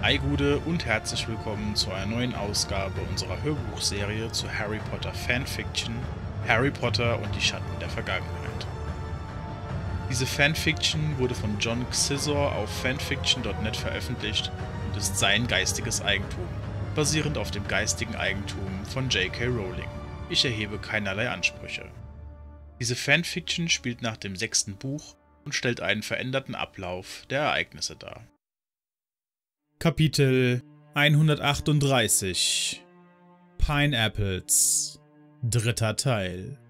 Hi Gude und herzlich willkommen zu einer neuen Ausgabe unserer Hörbuchserie zu Harry Potter Fanfiction Harry Potter und die Schatten der Vergangenheit. Diese Fanfiction wurde von John Xizor auf fanfiction.net veröffentlicht und ist sein geistiges Eigentum, basierend auf dem geistigen Eigentum von J.K. Rowling. Ich erhebe keinerlei Ansprüche. Diese Fanfiction spielt nach dem 6. Buch und stellt einen veränderten Ablauf der Ereignisse dar. Kapitel 138 Pineapples 3. Teil.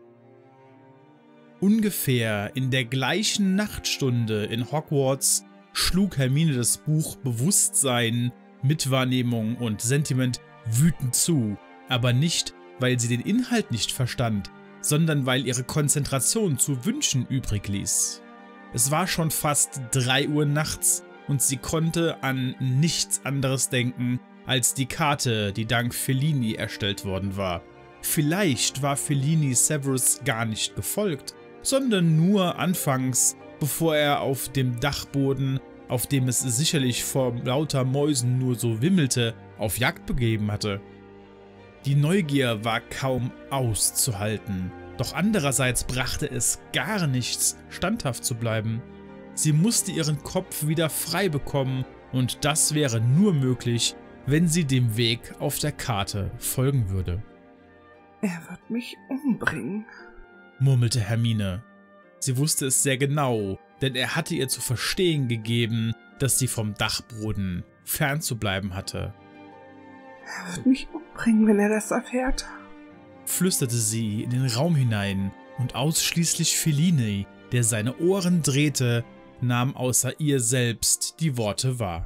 Ungefähr in der gleichen Nachtstunde in Hogwarts schlug Hermine das Buch Bewusstsein, Mitwahrnehmung und Sentiment wütend zu, aber nicht, weil sie den Inhalt nicht verstand, sondern weil ihre Konzentration zu wünschen übrig ließ. Es war schon fast 3 Uhr nachts und sie konnte an nichts anderes denken als die Karte, die dank Fellini erstellt worden war. Vielleicht war Fellini Severus gar nicht gefolgt, sondern nur anfangs, bevor er auf dem Dachboden, auf dem es sicherlich vor lauter Mäusen nur so wimmelte, auf Jagd begeben hatte. Die Neugier war kaum auszuhalten, doch andererseits brachte es gar nichts, standhaft zu bleiben. Sie musste ihren Kopf wieder frei bekommen und das wäre nur möglich, wenn sie dem Weg auf der Karte folgen würde. Er wird mich umbringen, murmelte Hermine. Sie wusste es sehr genau, denn er hatte ihr zu verstehen gegeben, dass sie vom Dachboden fernzubleiben hatte. Er wird mich umbringen, wenn er das erfährt, flüsterte sie in den Raum hinein, und ausschließlich Fellini, der seine Ohren drehte, nahm außer ihr selbst die Worte wahr.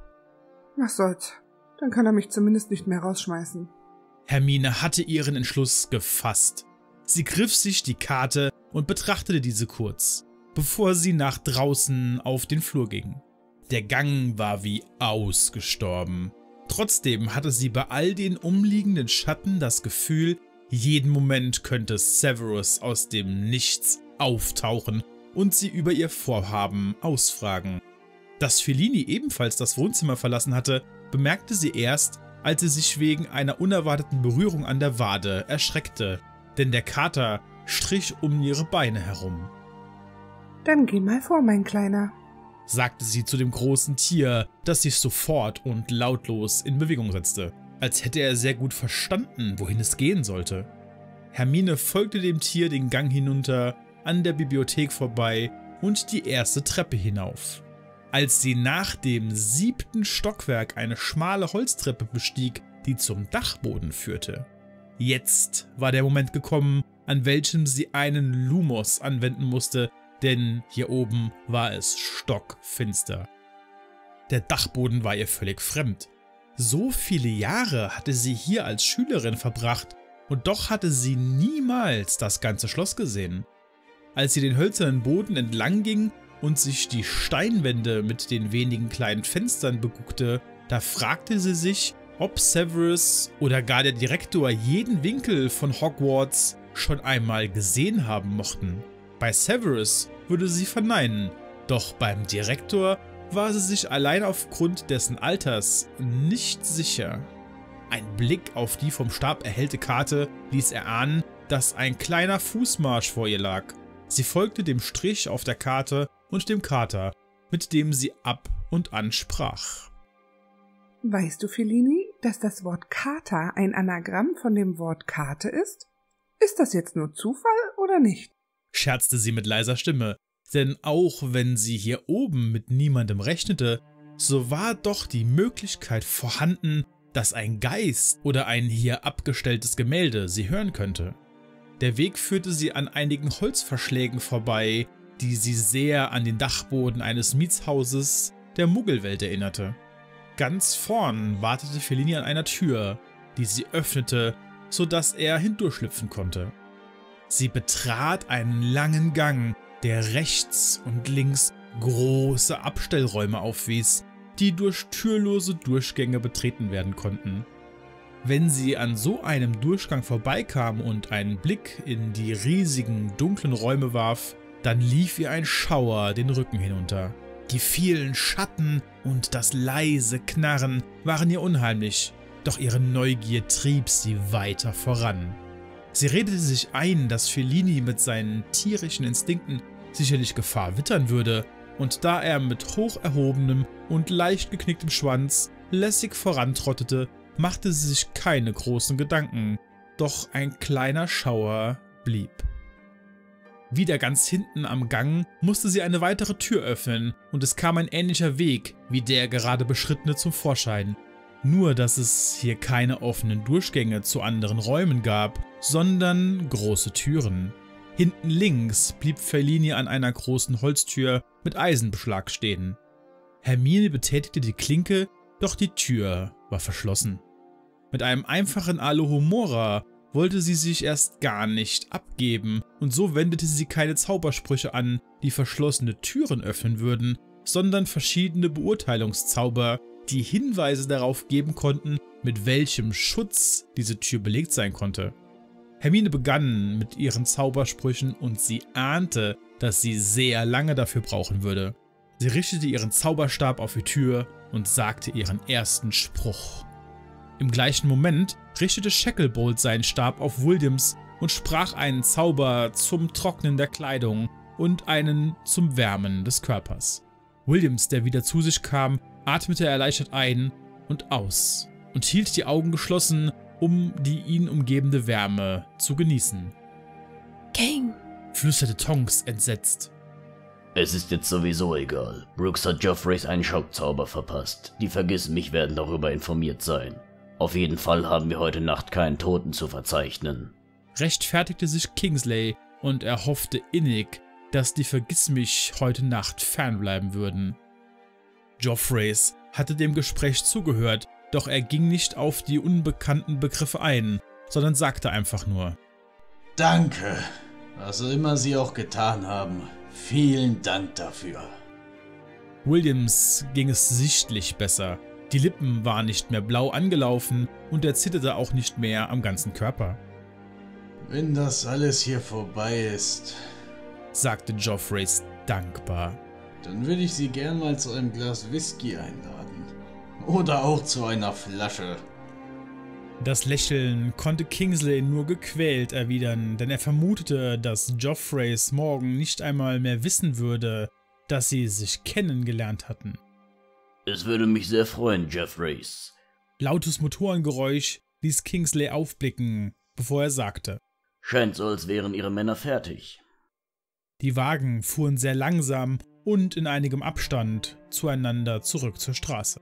Was soll's, dann kann er mich zumindest nicht mehr rausschmeißen. Hermine hatte ihren Entschluss gefasst. Sie griff sich die Karte und betrachtete diese kurz, bevor sie nach draußen auf den Flur ging. Der Gang war wie ausgestorben. Trotzdem hatte sie bei all den umliegenden Schatten das Gefühl, jeden Moment könnte Severus aus dem Nichts auftauchen und sie über ihr Vorhaben ausfragen. Dass Fellini ebenfalls das Wohnzimmer verlassen hatte, bemerkte sie erst, als sie sich wegen einer unerwarteten Berührung an der Wade erschreckte, denn der Kater strich um ihre Beine herum. »Dann geh mal vor, mein Kleiner«, sagte sie zu dem großen Tier, das sich sofort und lautlos in Bewegung setzte, als hätte er sehr gut verstanden, wohin es gehen sollte. Hermine folgte dem Tier den Gang hinunter, an der Bibliothek vorbei und die erste Treppe hinauf. Als sie nach dem 7. Stockwerk eine schmale Holztreppe bestieg, die zum Dachboden führte. Jetzt war der Moment gekommen, an welchem sie einen Lumos anwenden musste, denn hier oben war es stockfinster. Der Dachboden war ihr völlig fremd. So viele Jahre hatte sie hier als Schülerin verbracht und doch hatte sie niemals das ganze Schloss gesehen. Als sie den hölzernen Boden entlang ging und sich die Steinwände mit den wenigen kleinen Fenstern beguckte, da fragte sie sich, ob Severus oder gar der Direktor jeden Winkel von Hogwarts schon einmal gesehen haben mochten. Bei Severus würde sie verneinen, doch beim Direktor war sie sich allein aufgrund dessen Alters nicht sicher. Ein Blick auf die vom Stab erhellte Karte ließ erahnen, dass ein kleiner Fußmarsch vor ihr lag. Sie folgte dem Strich auf der Karte und dem Kater, mit dem sie ab und an sprach. »Weißt du, Fellini, dass das Wort Kater ein Anagramm von dem Wort Karte ist? Ist das jetzt nur Zufall oder nicht?« scherzte sie mit leiser Stimme, denn auch wenn sie hier oben mit niemandem rechnete, so war doch die Möglichkeit vorhanden, dass ein Geist oder ein hier abgestelltes Gemälde sie hören könnte. Der Weg führte sie an einigen Holzverschlägen vorbei, die sie sehr an den Dachboden eines Mietshauses der Muggelwelt erinnerte. Ganz vorn wartete Fellini an einer Tür, die sie öffnete, sodass er hindurchschlüpfen konnte. Sie betrat einen langen Gang, der rechts und links große Abstellräume aufwies, die durch türlose Durchgänge betreten werden konnten. Wenn sie an so einem Durchgang vorbeikam und einen Blick in die riesigen, dunklen Räume warf, dann lief ihr ein Schauer den Rücken hinunter. Die vielen Schatten und das leise Knarren waren ihr unheimlich, doch ihre Neugier trieb sie weiter voran. Sie redete sich ein, dass Fellini mit seinen tierischen Instinkten sicherlich Gefahr wittern würde, und da er mit hoch erhobenem und leicht geknicktem Schwanz lässig vorantrottete, machte sie sich keine großen Gedanken, doch ein kleiner Schauer blieb. Wieder ganz hinten am Gang musste sie eine weitere Tür öffnen und es kam ein ähnlicher Weg wie der gerade beschrittene zum Vorschein. Nur, dass es hier keine offenen Durchgänge zu anderen Räumen gab, sondern große Türen. Hinten links blieb Fellini an einer großen Holztür mit Eisenbeschlag stehen. Hermine betätigte die Klinke, doch die Tür war verschlossen. Mit einem einfachen Alohomora wollte sie sich erst gar nicht abgeben, und so wendete sie keine Zaubersprüche an, die verschlossene Türen öffnen würden, sondern verschiedene Beurteilungszauber, die Hinweise darauf geben konnten, mit welchem Schutz diese Tür belegt sein konnte. Hermine begann mit ihren Zaubersprüchen und sie ahnte, dass sie sehr lange dafür brauchen würde. Sie richtete ihren Zauberstab auf die Tür und sagte ihren ersten Spruch. Im gleichen Moment richtete Shacklebolt seinen Stab auf Williams und sprach einen Zauber zum Trocknen der Kleidung und einen zum Wärmen des Körpers. Williams, der wieder zu sich kam, atmete erleichtert ein und aus und hielt die Augen geschlossen, um die ihn umgebende Wärme zu genießen. King, flüsterte Tonks entsetzt. Es ist jetzt sowieso egal. Brooks hat Joffreys einen Schockzauber verpasst. Die Vergiss-mich werden darüber informiert sein. Auf jeden Fall haben wir heute Nacht keinen Toten zu verzeichnen. Rechtfertigte sich Kingsley und er hoffte innig, dass die Vergiss-mich heute Nacht fernbleiben würden. Joffreys hatte dem Gespräch zugehört, doch er ging nicht auf die unbekannten Begriffe ein, sondern sagte einfach nur: Danke, was immer Sie auch getan haben. Vielen Dank dafür. Williams ging es sichtlich besser. Die Lippen waren nicht mehr blau angelaufen und er zitterte auch nicht mehr am ganzen Körper. Wenn das alles hier vorbei ist, sagte Joffreys dankbar, dann würde ich Sie gern mal zu einem Glas Whisky einladen. Oder auch zu einer Flasche. Das Lächeln konnte Kingsley nur gequält erwidern, denn er vermutete, dass Joffreys morgen nicht einmal mehr wissen würde, dass sie sich kennengelernt hatten. Es würde mich sehr freuen, Jeffreys. Lautes Motorengeräusch ließ Kingsley aufblicken, bevor er sagte: Scheint so, als wären Ihre Männer fertig. Die Wagen fuhren sehr langsam und in einigem Abstand zueinander zurück zur Straße.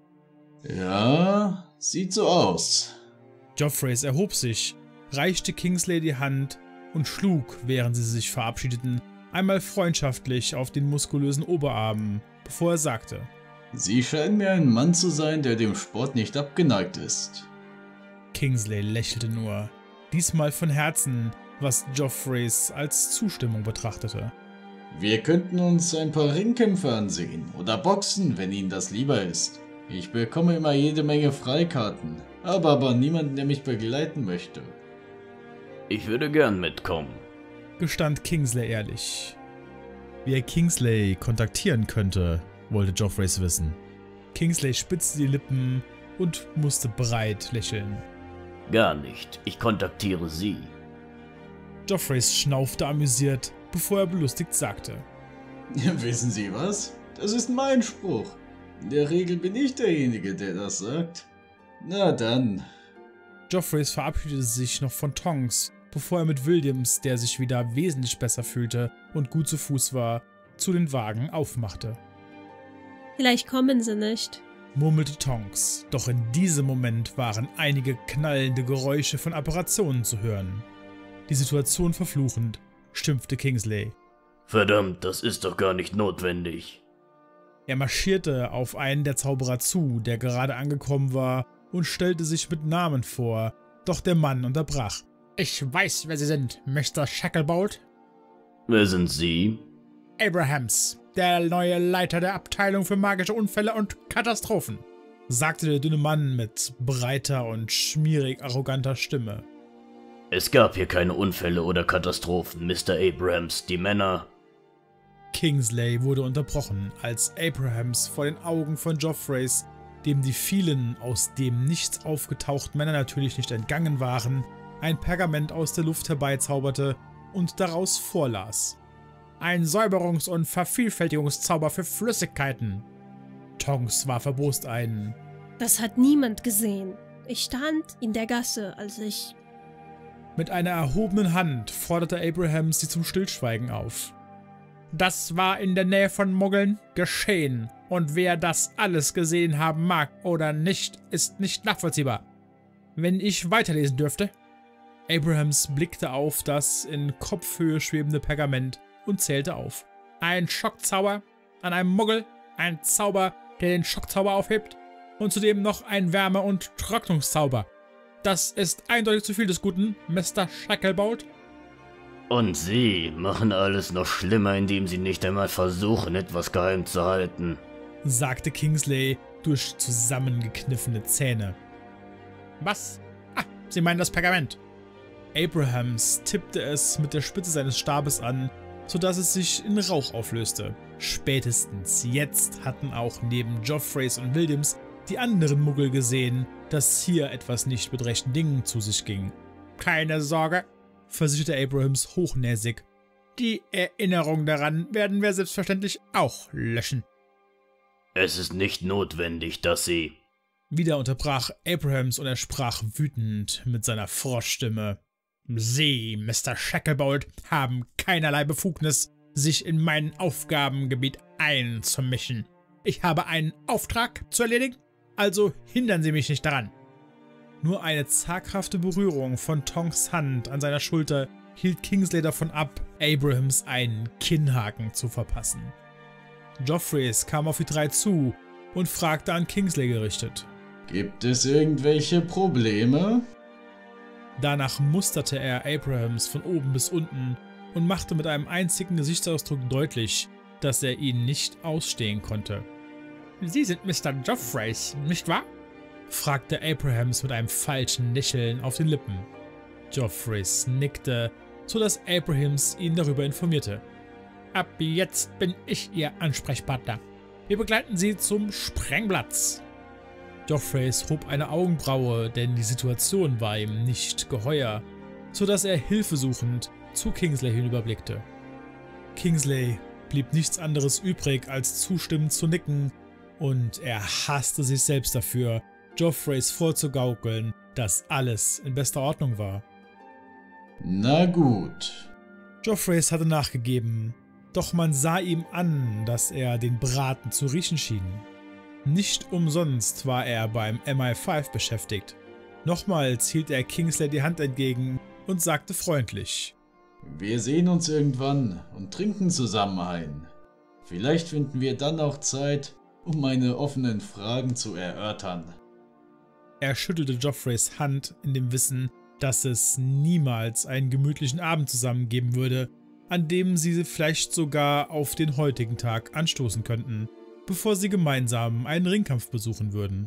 Ja, sieht so aus. Joffreys erhob sich, reichte Kingsley die Hand und schlug, während sie sich verabschiedeten, einmal freundschaftlich auf den muskulösen Oberarm, bevor er sagte: Sie scheinen mir ein Mann zu sein, der dem Sport nicht abgeneigt ist. Kingsley lächelte nur, diesmal von Herzen, was Joffreys als Zustimmung betrachtete. Wir könnten uns ein paar Ringkämpfe ansehen oder boxen, wenn Ihnen das lieber ist. Ich bekomme immer jede Menge Freikarten, aber niemanden, der mich begleiten möchte. Ich würde gern mitkommen, gestand Kingsley ehrlich. Wie er Kingsley kontaktieren könnte, wollte Joffreys wissen. Kingsley spitzte die Lippen und musste breit lächeln. Gar nicht, ich kontaktiere Sie. Joffreys schnaufte amüsiert, bevor er belustigt sagte: Wissen Sie was? Das ist mein Spruch. In der Regel bin ich derjenige, der das sagt. Na dann. Joffreys verabschiedete sich noch von Tonks, bevor er mit Williams, der sich wieder wesentlich besser fühlte und gut zu Fuß war, zu den Wagen aufmachte. Vielleicht kommen sie nicht, murmelte Tonks, doch in diesem Moment waren einige knallende Geräusche von Apparationen zu hören. Die Situation verfluchend, schimpfte Kingsley. Verdammt, das ist doch gar nicht notwendig. Er marschierte auf einen der Zauberer zu, der gerade angekommen war, und stellte sich mit Namen vor, doch der Mann unterbrach. Ich weiß, wer Sie sind, Mr. Shacklebolt. Wer sind Sie? Abrahams, der neue Leiter der Abteilung für magische Unfälle und Katastrophen, sagte der dünne Mann mit breiter und schmierig arroganter Stimme. Es gab hier keine Unfälle oder Katastrophen, Mr. Abrahams. Die Männer... Kingsley wurde unterbrochen, als Abrahams vor den Augen von Joffreys, dem die vielen aus dem Nichts aufgetauchten Männer natürlich nicht entgangen waren, ein Pergament aus der Luft herbeizauberte und daraus vorlas. Ein Säuberungs- und Vervielfältigungszauber für Flüssigkeiten. Tonks warf erbost ein. Das hat niemand gesehen. Ich stand in der Gasse, als ich... Mit einer erhobenen Hand forderte Abrahams sie zum Stillschweigen auf. Das war in der Nähe von Muggeln geschehen, und wer das alles gesehen haben mag oder nicht, ist nicht nachvollziehbar. Wenn ich weiterlesen dürfte? Abrahams blickte auf das in Kopfhöhe schwebende Pergament und zählte auf. Ein Schockzauber an einem Muggel, ein Zauber, der den Schockzauber aufhebt, und zudem noch ein Wärme- und Trocknungszauber. Das ist eindeutig zu viel des Guten, Mr. Shacklebolt. Und Sie machen alles noch schlimmer, indem Sie nicht einmal versuchen, etwas geheim zu halten, sagte Kingsley durch zusammengekniffene Zähne. Was? Ah, Sie meinen das Pergament. Abrahams tippte es mit der Spitze seines Stabes an, sodass es sich in Rauch auflöste. Spätestens jetzt hatten auch neben Joffreys und Williams die anderen Muggel gesehen, dass hier etwas nicht mit rechten Dingen zu sich ging. Keine Sorge, versicherte Abrahams hochnäsig. Die Erinnerung daran werden wir selbstverständlich auch löschen. Es ist nicht notwendig, dass Sie... Wieder unterbrach Abrahams und er sprach wütend mit seiner Froschstimme. Sie, Mr. Shacklebolt, haben keinerlei Befugnis, sich in mein Aufgabengebiet einzumischen. Ich habe einen Auftrag zu erledigen, also hindern Sie mich nicht daran. Nur eine zaghafte Berührung von Tonks Hand an seiner Schulter hielt Kingsley davon ab, Abrahams einen Kinnhaken zu verpassen. Joffreys kam auf die drei zu und fragte an Kingsley gerichtet. Gibt es irgendwelche Probleme? Danach musterte er Abrahams von oben bis unten und machte mit einem einzigen Gesichtsausdruck deutlich, dass er ihn nicht ausstehen konnte. Sie sind Mr. Joffreys, nicht wahr? Fragte Abrahams mit einem falschen Lächeln auf den Lippen. Joffreys nickte, sodass Abrahams ihn darüber informierte. Ab jetzt bin ich Ihr Ansprechpartner. Wir begleiten Sie zum Sprengplatz. Joffreys hob eine Augenbraue, denn die Situation war ihm nicht geheuer, sodass er hilfesuchend zu Kingsley hinüberblickte. Kingsley blieb nichts anderes übrig, als zustimmend zu nicken, und er hasste sich selbst dafür, Joffreys vorzugaukeln, dass alles in bester Ordnung war. Na gut. Joffreys hatte nachgegeben, doch man sah ihm an, dass er den Braten zu riechen schien. Nicht umsonst war er beim MI5 beschäftigt. Nochmals hielt er Kingsley die Hand entgegen und sagte freundlich: Wir sehen uns irgendwann und trinken zusammen ein. Vielleicht finden wir dann auch Zeit, um meine offenen Fragen zu erörtern. Er schüttelte Joffreys Hand in dem Wissen, dass es niemals einen gemütlichen Abend zusammen geben würde, an dem sie vielleicht sogar auf den heutigen Tag anstoßen könnten, bevor sie gemeinsam einen Ringkampf besuchen würden.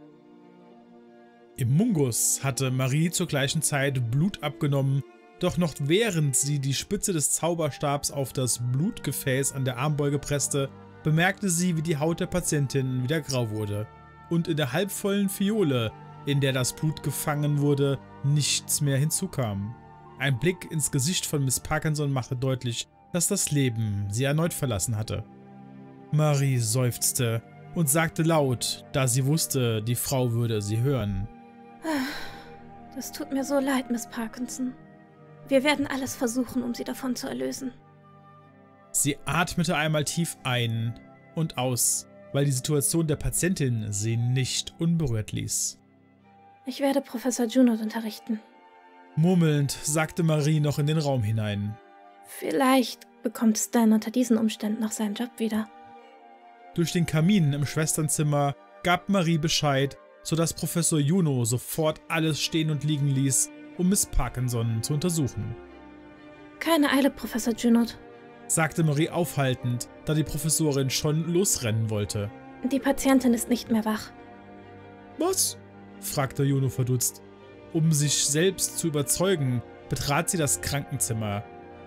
Im Mungus hatte Marie zur gleichen Zeit Blut abgenommen, doch noch während sie die Spitze des Zauberstabs auf das Blutgefäß an der Armbeuge presste, bemerkte sie, wie die Haut der Patientin wieder grau wurde und in der halbvollen Fiole, in der das Blut gefangen wurde, nichts mehr hinzukam. Ein Blick ins Gesicht von Miss Parkinson machte deutlich, dass das Leben sie erneut verlassen hatte. Marie seufzte und sagte laut, da sie wusste, die Frau würde sie hören. Das tut mir so leid, Miss Parkinson. Wir werden alles versuchen, um sie davon zu erlösen. Sie atmete einmal tief ein und aus, weil die Situation der Patientin sie nicht unberührt ließ. Ich werde Professor Junot unterrichten. Murmelnd sagte Marie noch in den Raum hinein. Vielleicht bekommt Stan unter diesen Umständen noch seinen Job wieder. Durch den Kamin im Schwesternzimmer gab Marie Bescheid, sodass Professor Juno sofort alles stehen und liegen ließ, um Miss Parkinson zu untersuchen. Keine Eile, Professor Junot, sagte Marie aufhaltend, da die Professorin schon losrennen wollte. Die Patientin ist nicht mehr wach. Was? Fragte Juno verdutzt. Um sich selbst zu überzeugen, betrat sie das Krankenzimmer.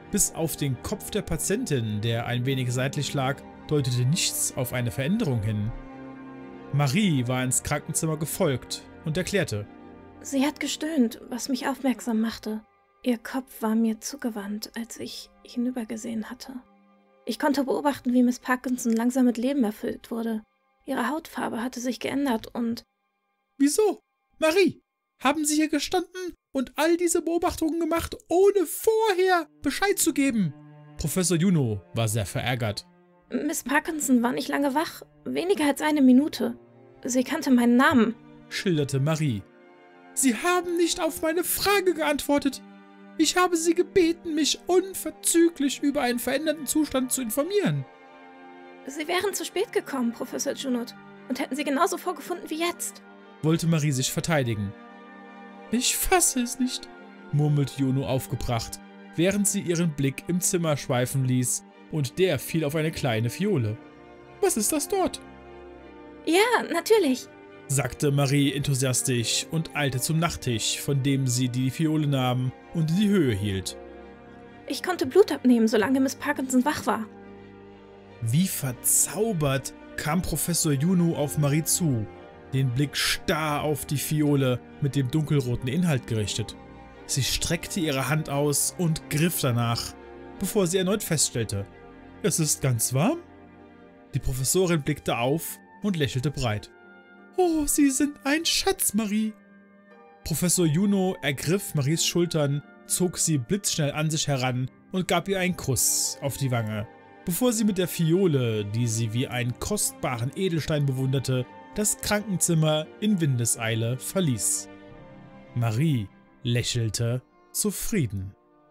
Bis auf den Kopf der Patientin, der ein wenig seitlich lag, deutete nichts auf eine Veränderung hin. Marie war ins Krankenzimmer gefolgt und erklärte: Sie hat gestöhnt, was mich aufmerksam machte. Ihr Kopf war mir zugewandt, als ich hinübergesehen hatte. Ich konnte beobachten, wie Miss Parkinson langsam mit Leben erfüllt wurde. Ihre Hautfarbe hatte sich geändert und... Wieso? Marie, haben Sie hier gestanden und all diese Beobachtungen gemacht, ohne vorher Bescheid zu geben? Professor Juno war sehr verärgert. Miss Parkinson war nicht lange wach, weniger als eine Minute. Sie kannte meinen Namen, schilderte Marie. Sie haben nicht auf meine Frage geantwortet. Ich habe Sie gebeten, mich unverzüglich über einen veränderten Zustand zu informieren. Sie wären zu spät gekommen, Professor Junot, und hätten Sie genauso vorgefunden wie jetzt, wollte Marie sich verteidigen. Ich fasse es nicht, murmelte Juno aufgebracht, während sie ihren Blick im Zimmer schweifen ließ, und der fiel auf eine kleine Fiole. Was ist das dort? Ja, natürlich, sagte Marie enthusiastisch und eilte zum Nachttisch, von dem sie die Fiole nahm und in die Höhe hielt. Ich konnte Blut abnehmen, solange Miss Parkinson wach war. Wie verzaubert kam Professor Juno auf Marie zu, den Blick starr auf die Fiole mit dem dunkelroten Inhalt gerichtet. Sie streckte ihre Hand aus und griff danach, bevor sie erneut feststellte: Es ist ganz warm. Die Professorin blickte auf und lächelte breit. Oh, Sie sind ein Schatz, Marie. Professor Juno ergriff Maries Schultern, zog sie blitzschnell an sich heran und gab ihr einen Kuss auf die Wange, bevor sie mit der Fiole, die sie wie einen kostbaren Edelstein bewunderte, das Krankenzimmer in Windeseile verließ. Marie lächelte zufrieden.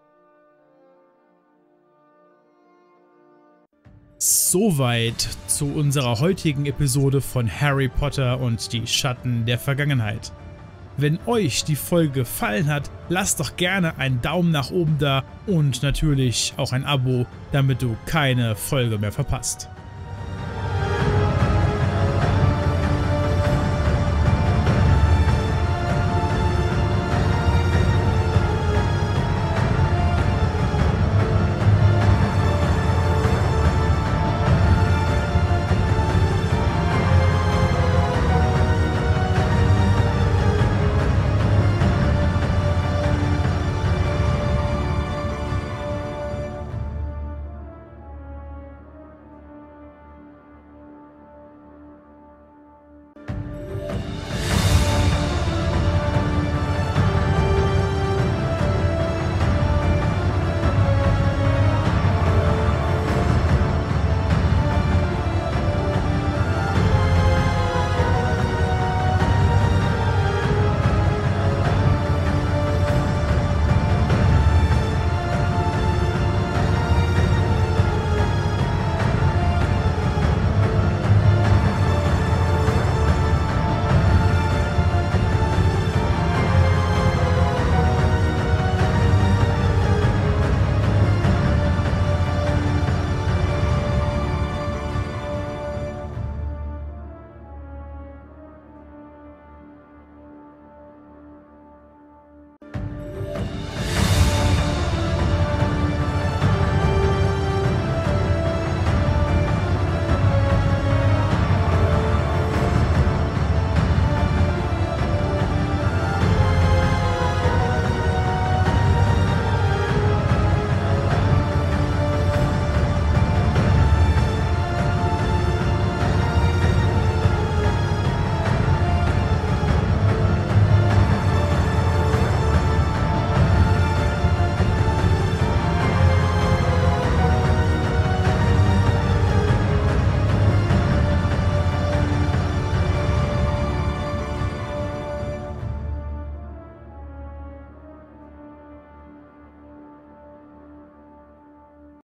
Soweit zu unserer heutigen Episode von Harry Potter und die Schatten der Vergangenheit. Wenn euch die Folge gefallen hat, lasst doch gerne einen Daumen nach oben da und natürlich auch ein Abo, damit du keine Folge mehr verpasst.